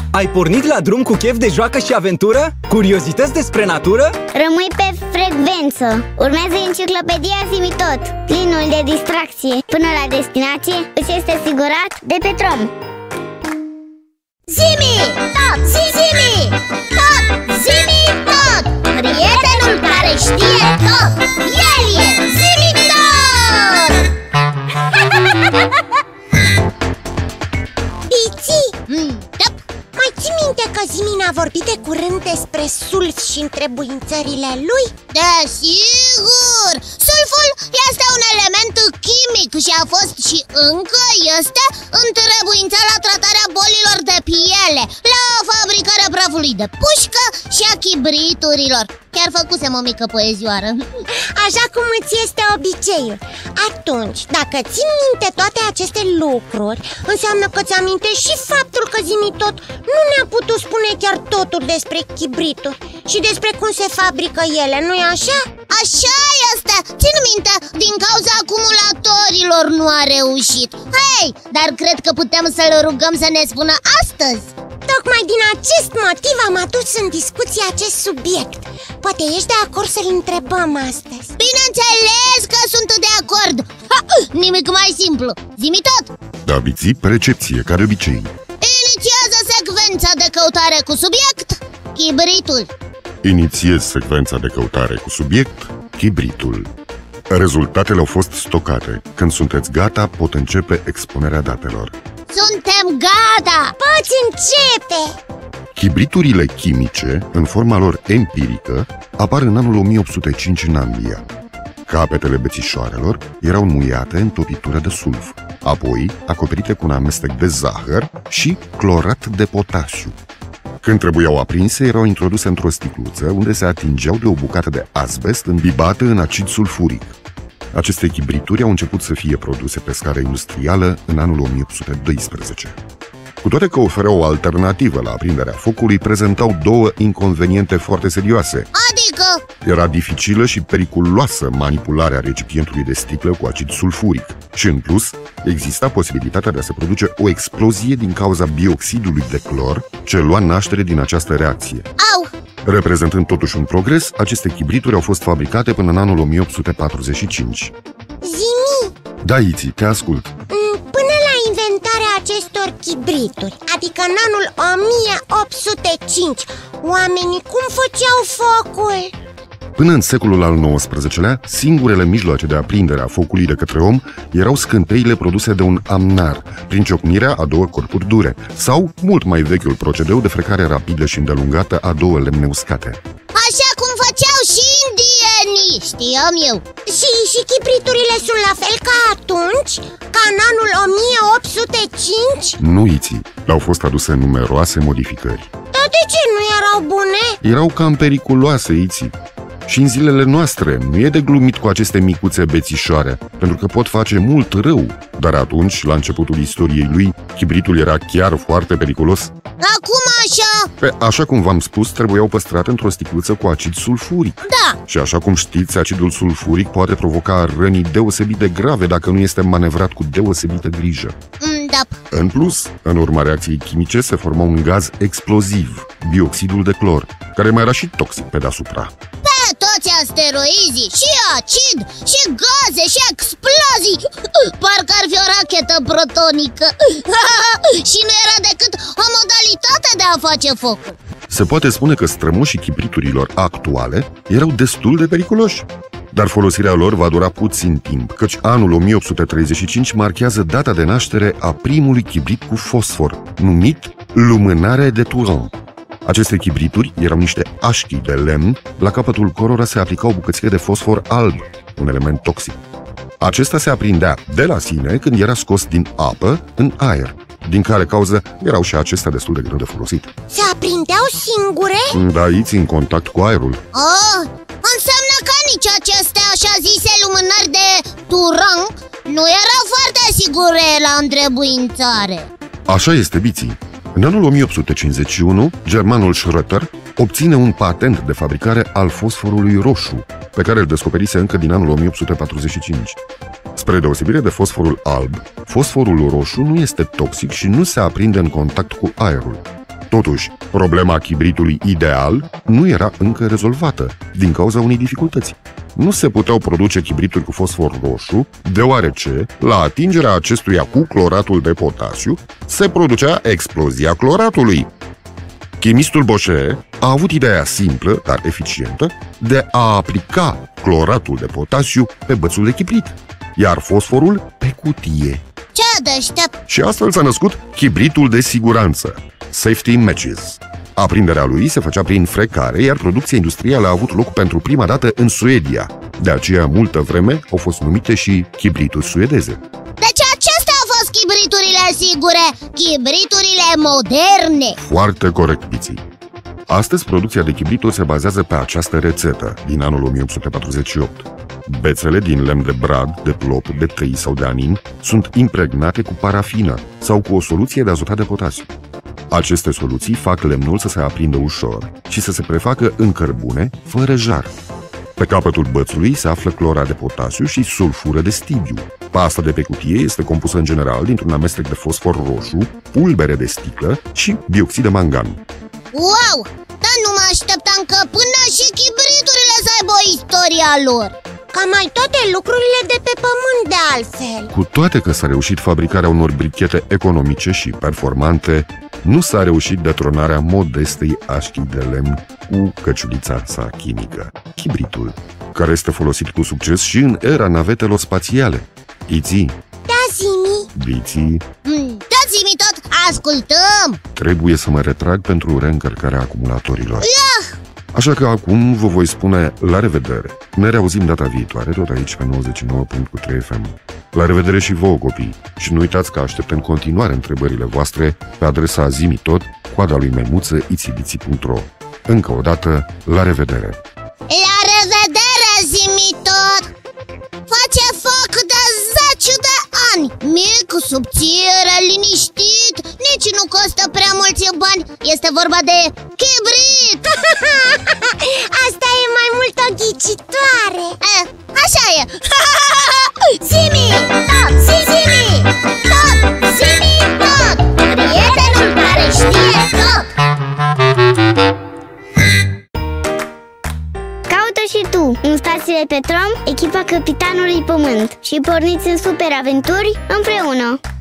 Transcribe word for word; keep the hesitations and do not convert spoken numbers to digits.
Ai pornit la drum cu chef de joacă și aventură? Curiozități despre natură? Rămâi pe frecvență. Urmează enciclopedia Zimi Tot, plinul de distracție. Până la destinație îți este asigurat de Petrom. Zimi Tot! Zimi Tot! Zimi Tot! Prietenul care știe tot! El e Zimi Tot! Biții! Mm, da. Mai ții minte că Zimi ne-a vorbit de curând despre sulf și întrebuințările lui? Desigur! Sulful este un element chimic și a fost și încă este întrebuințat la tratarea bolilor de piele, la fabricarea prafului de pușcă și a chibriturilor. Chiar făcusem o mică poezioară. Așa cum îți este obiceiul. Atunci, dacă țin minte toate aceste lucruri, înseamnă că ți-amintești și faptul că Zimi Tot nu ne-a putut spune chiar totul despre chibrituri și despre cum se fabrică ele, nu-i așa? Așa este! Țin minte, din cauza acumulatorilor nu a reușit. Hei, dar cred că putem să-l rugăm să ne spună astăzi. Tocmai din acest motiv am adus în discuție acest subiect. Poate ești de acord să-l întrebăm astăzi? Bineînțeles că sunt de acord. Ha, nimic mai simplu. Zimi Tot! Da, Biții, percepție, ca de obicei. Inițiază secvența de căutare cu subiect, chibritul. Inițiez secvența de căutare cu subiect, chibritul. Rezultatele au fost stocate. Când sunteți gata, pot începe expunerea datelor. Suntem gata! Poți începe! Chibriturile chimice, în forma lor empirică, apar în anul o mie opt sute cinci în Anglia. Capetele bețișoarelor erau înmuiate în topitură de sulf, apoi acoperite cu un amestec de zahăr și clorat de potasiu. Când trebuiau aprinse, erau introduse într-o sticluță unde se atingeau de o bucată de azbest îmbibată în acid sulfuric. Aceste chibrituri au început să fie produse pe scară industrială în anul o mie opt sute doisprezece. Cu toate că ofereau o alternativă la aprinderea focului, prezentau două inconveniente foarte serioase. Adică? Era dificilă și periculoasă manipularea recipientului de sticlă cu acid sulfuric și, în plus, exista posibilitatea de a se produce o explozie din cauza bioxidului de clor ce lua naștere din această reacție. Au! Reprezentând totuși un progres, aceste chibrituri au fost fabricate până în anul o mie opt sute patruzeci și cinci. Zimi! Da, Iți, te ascult. Până la inventarea acestor chibrituri, adică în anul o mie opt sute cinci, oamenii cum făceau focul? Până în secolul al nouăsprezecelea, singurele mijloace de aprindere a focului de către om erau scânteile produse de un amnar, prin ciocnirea a două corpuri dure, sau mult mai vechiul procedeu de frecare rapidă și îndelungată a două lemne uscate. Așa cum făceau și indienii, știam eu. Și, și chibriturile sunt la fel ca atunci? Ca în anul o mie opt sute cinci? Nu, Iți, le-au fost aduse numeroase modificări. Dar de ce nu erau bune? Erau cam periculoase, Iți. Și în zilele noastre nu e de glumit cu aceste micuțe bețișoare, pentru că pot face mult rău. Dar atunci, la începutul istoriei lui, chibritul era chiar foarte periculos. Acum așa? Pe, așa cum v-am spus, trebuiau păstrate într-o sticluță cu acid sulfuric. Da. Și așa cum știți, acidul sulfuric poate provoca răni deosebit de grave dacă nu este manevrat cu deosebită grijă. Da. În plus, în urma reacției chimice se forma un gaz exploziv, bioxidul de clor, care mai era și toxic pe deasupra. Pe toți asteroizii, și acid, și gaze, și explozii. Parcă ar fi o rachetă protonică. Și nu era decât o modalitate de a face foc. Se poate spune că strămoșii chibriturilor actuale erau destul de periculoși. Dar folosirea lor va dura puțin timp, căci anul o mie opt sute treizeci și cinci marchează data de naștere a primului chibrit cu fosfor, numit lumânare de Turon. Aceste chibrituri erau niște așchi de lemn, la capătul cărora se aplicau bucățile de fosfor alb, un element toxic. Acesta se aprindea de la sine când era scos din apă în aer, din care cauză erau și acestea destul de greu de folosit. Se aprindeau singure? Da, aici în contact cu aerul. Oh, înseamnă că nici aceste așa zise lumânări de Turon nu erau foarte sigure la întrebuințare. Așa este, Biții. În anul o mie opt sute cincizeci și unu, germanul Schröter obține un patent de fabricare al fosforului roșu, pe care îl descoperise încă din anul o mie opt sute patruzeci și cinci. Spre deosebire de fosforul alb, fosforul roșu nu este toxic și nu se aprinde în contact cu aerul. Totuși, problema chibritului ideal nu era încă rezolvată din cauza unei dificultăți. Nu se puteau produce chibrituri cu fosfor roșu, deoarece, la atingerea acestuia cu cloratul de potasiu, se producea explozia cloratului. Chimistul Bochet a avut ideea simplă, dar eficientă, de a aplica cloratul de potasiu pe bățul de chibrit, iar fosforul pe cutie. Ce deștept! Și astfel s-a născut chibritul de siguranță, Safety Matches. Aprinderea lui se făcea prin frecare, iar producția industrială a avut loc pentru prima dată în Suedia. De aceea, multă vreme, au fost numite și chibrituri suedeze. Deci acestea au fost chibriturile sigure, chibriturile moderne. Foarte corect, Biții. Astăzi, producția de chibrituri se bazează pe această rețetă din anul o mie opt sute patruzeci și opt. Bețele din lemn de brad, de plop, de tei sau de anin sunt impregnate cu parafină sau cu o soluție de azotat de potasiu. Aceste soluții fac lemnul să se aprindă ușor și să se prefacă în cărbune, fără jar. Pe capătul bățului se află clora de potasiu și sulfură de stibiu. Pasta de pe cutie este compusă în general dintr-un amestec de fosfor roșu, pulbere de sticlă și dioxid de mangan. Wow! Dar nu mă așteptam că până și chibriturile să aibă o istoria lor. Ca mai toate lucrurile de pe pământ, de altfel. Cu toate că s-a reușit fabricarea unor brichete economice și performante, nu s-a reușit detronarea modestei așchii de lemn cu căciulița sa chimică, chibritul, care este folosit cu succes și în era navetelor spațiale. Iții, Da, zi-mi. Biții, mm, dați-mi tot, ascultăm! trebuie să mă retrag pentru reîncărcarea acumulatorilor. Iah! Așa că acum vă voi spune la revedere. Ne reauzim data viitoare, tot aici pe nouăzeci și nouă virgulă trei F M. La revedere și vouă, copii! Și nu uitați că aștept în continuare întrebările voastre pe adresa zimitot, coada lui maimuță, itibiții punct ro. Încă o dată, la revedere! La revedere, zimitot! Face foc de zece de ani, mic, subțire, liniștit, nici nu costă prea mulți bani. Este vorba de chibrit! Asta e mai mult o ghicitoare. Eh, așa e! Zimi tot, zi-zimi tot, zimi tot, prietenul care știe tot. Caută și tu în stațiile Petrom echipa Capitanului Pământ și porniți în super aventuri împreună!